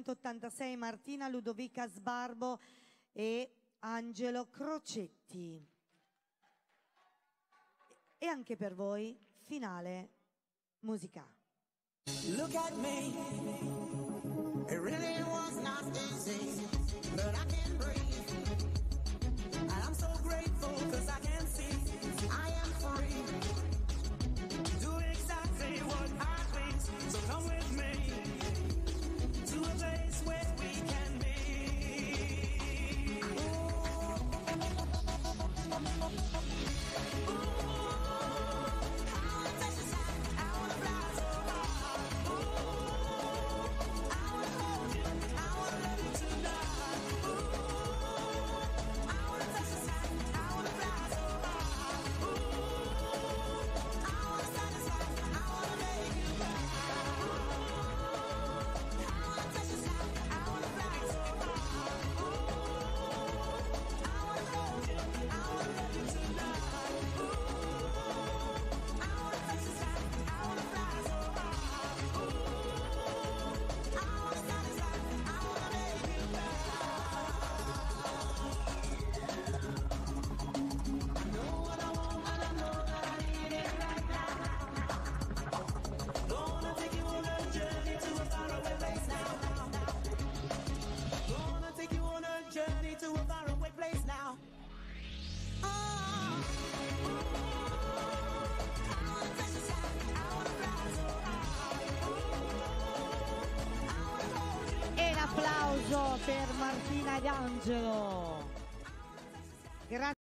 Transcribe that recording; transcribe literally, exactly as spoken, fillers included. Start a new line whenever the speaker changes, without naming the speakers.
millenovecentottantasei Martina Ludovica Sbarbo e Angelo Crocetti. E anche per voi finale musicale.
Look at me, it really was not easy, but I can breathe, and I'm so grateful cause I can see I am free, do exactly what I please, so come with me, to a place where we can be. Ooh. Ooh.
Applauso per Martina ed Angelo. Grazie.